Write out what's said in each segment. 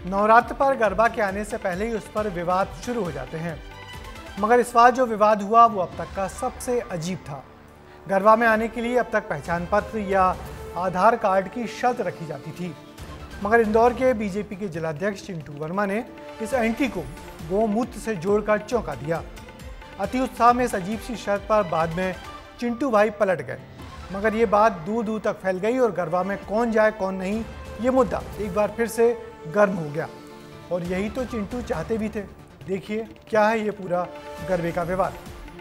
नवरात्र पर गरबा के आने से पहले ही उस पर विवाद शुरू हो जाते हैं, मगर इस बार जो विवाद हुआ वो अब तक का सबसे अजीब था। गरबा में आने के लिए अब तक पहचान पत्र या आधार कार्ड की शर्त रखी जाती थी, मगर इंदौर के बीजेपी के जिलाध्यक्ष चिंटू वर्मा ने इस एंट्री को गोमूत्र से जोड़कर चौंका दिया। अति उत्साह में इस अजीब सी शर्त पर बाद में चिंटू भाई पलट गए, मगर ये बात दूर दूर तक फैल गई और गरबा में कौन जाए कौन नहीं, ये मुद्दा एक बार फिर से गर्म हो गया। और यही तो चिंटू चाहते भी थे। देखिए क्या है ये पूरा गरबे का विवाद।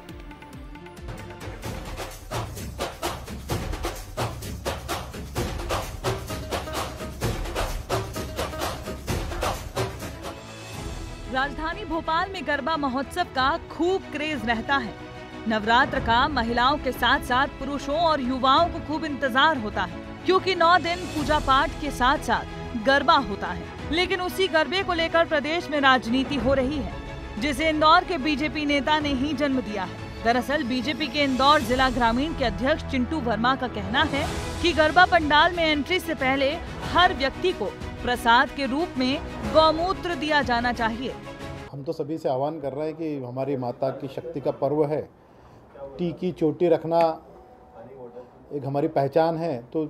राजधानी भोपाल में गरबा महोत्सव का खूब क्रेज रहता है। नवरात्र का महिलाओं के साथ साथ पुरुषों और युवाओं को खूब इंतजार होता है, क्योंकि 9 दिन पूजा पाठ के साथ साथ गरबा होता है। लेकिन उसी गरबे को लेकर प्रदेश में राजनीति हो रही है, जिसे इंदौर के बीजेपी नेता ने ही जन्म दिया है। दरअसल बीजेपी के इंदौर जिला ग्रामीण के अध्यक्ष चिंटू वर्मा का कहना है कि गरबा पंडाल में एंट्री से पहले हर व्यक्ति को प्रसाद के रूप में गौमूत्र दिया जाना चाहिए। हम तो सभी से आह्वान कर रहे हैं कि हमारी माता की शक्ति का पर्व है, टीकी चोटी रखना एक हमारी पहचान है, तो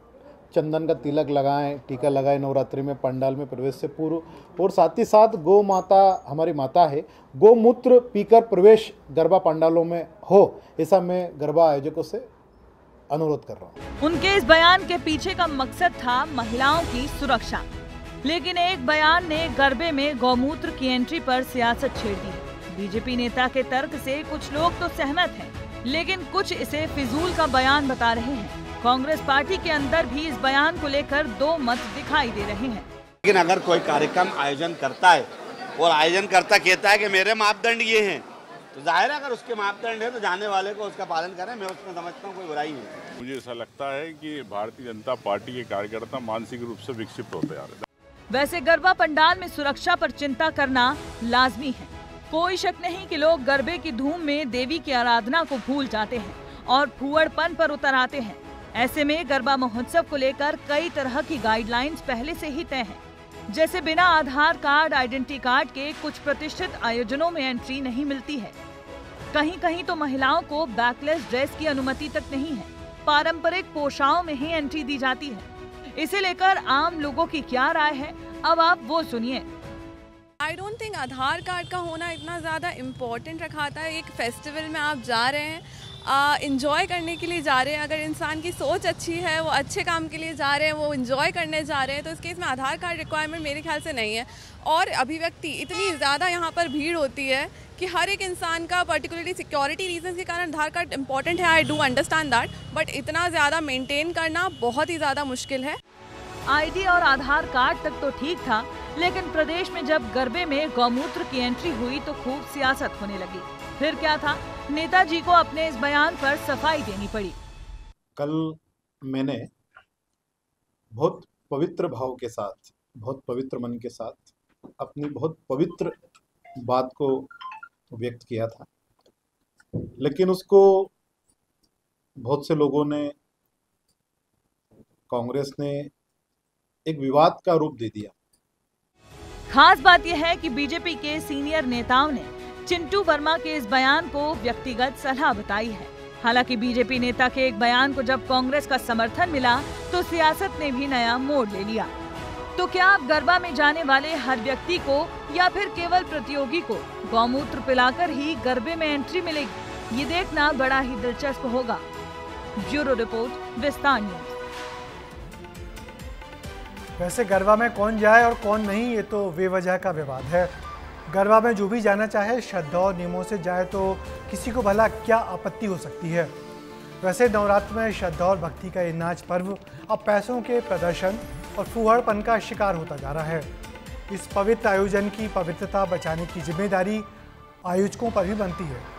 चंदन का तिलक लगाएं, टीका लगाएं नवरात्रि में पंडाल में प्रवेश से पूर्व। और साथ ही साथ गौ माता हमारी माता है, गोमूत्र पीकर प्रवेश गरबा पंडालों में हो, ऐसा मैं गरबा आयोजकों से अनुरोध कर रहा हूँ। उनके इस बयान के पीछे का मकसद था महिलाओं की सुरक्षा, लेकिन एक बयान ने गरबे में गौमूत्र की एंट्री पर सियासत छेड़ दी। बीजेपी नेता के तर्क से कुछ लोग तो सहमत हैं, लेकिन कुछ इसे फिजूल का बयान बता रहे हैं। कांग्रेस पार्टी के अंदर भी इस बयान को लेकर दो मत दिखाई दे रहे हैं। लेकिन अगर कोई कार्यक्रम आयोजन करता है और आयोजनकर्ता कहता है कि मेरे मापदंड ये हैं, तो जाहिर है अगर उसके मापदंड है तो जाने वाले को उसका पालन करें। मैं उसमें समझता हूँ कोई बुराई नहीं। मुझे ऐसा लगता है कि भारतीय जनता पार्टी के कार्यकर्ता मानसिक रूप से विकसित होते आ रहे हैं। वैसे गरबा पंडाल में सुरक्षा पर चिंता करना लाजमी है। कोई शक नहीं कि लोग गरबे की धूम में देवी की आराधना को भूल जाते हैं और फूहड़पन पर उतर आते हैं। ऐसे में गरबा महोत्सव को लेकर कई तरह की गाइडलाइंस पहले से ही तय हैं, जैसे बिना आधार कार्ड, आइडेंटिटी कार्ड के कुछ प्रतिष्ठित आयोजनों में एंट्री नहीं मिलती है। कहीं कहीं तो महिलाओं को बैकलेस ड्रेस की अनुमति तक नहीं है, पारंपरिक पोशाकों में ही एंट्री दी जाती है। इसे लेकर आम लोगों की क्या राय है, अब आप वो सुनिए। I don't think Aadhaar card का होना इतना ज़्यादा इम्पोर्टेंट रखाता है। एक फेस्टिवल में आप जा रहे हैं, इंजॉय करने के लिए जा रहे हैं। अगर इंसान की सोच अच्छी है, वो अच्छे काम के लिए जा रहे हैं, वो इंजॉय करने जा रहे हैं, तो इस केस में आधार कार्ड रिक्वायरमेंट मेरे ख्याल से नहीं है। और अभिव्यक्ति इतनी ज़्यादा यहाँ पर भीड़ होती है कि हर एक इंसान का पर्टिकुलरली सिक्योरिटी रीजन के कारण आधार कार्ड इम्पॉर्टेंट है। I do understand that, but इतना ज़्यादा मेंटेन करना बहुत ही ज़्यादा मुश्किल है। आईडी और आधार कार्ड तक तो ठीक था, लेकिन प्रदेश में जब गरबे में गौमूत्र की एंट्री हुई तो खूब सियासत होने लगी। फिर क्या था, नेताजी को अपने इस बयान पर सफाई देनी पड़ी। कल मैंने बहुत पवित्र भाव के साथ, बहुत पवित्र मन के साथ अपनी बहुत पवित्र बात को व्यक्त किया था, लेकिन उसको बहुत से लोगों ने, कांग्रेस ने एक विवाद का रूप दे दिया। खास बात यह है कि बीजेपी के सीनियर नेताओं ने चिंटू वर्मा के इस बयान को व्यक्तिगत सलाह बताई है। हालांकि बीजेपी नेता के एक बयान को जब कांग्रेस का समर्थन मिला तो सियासत ने भी नया मोड़ ले लिया। तो क्या अब गरबा में जाने वाले हर व्यक्ति को या फिर केवल प्रतियोगी को गौमूत्र पिलाकर ही गरबे में एंट्री मिलेगी? ये देखना बड़ा ही दिलचस्प होगा। Bureau report, Vistaar news. वैसे गरबा में कौन जाए और कौन नहीं, ये तो बेवजह का विवाद है। गरबा में जो भी जाना चाहे श्रद्धा और नियमों से जाए तो किसी को भला क्या आपत्ति हो सकती है। वैसे नवरात्र में श्रद्धा और भक्ति का ये नाच पर्व अब पैसों के प्रदर्शन और फूहड़पन का शिकार होता जा रहा है। इस पवित्र आयोजन की पवित्रता बचाने की जिम्मेदारी आयोजकों पर भी बनती है।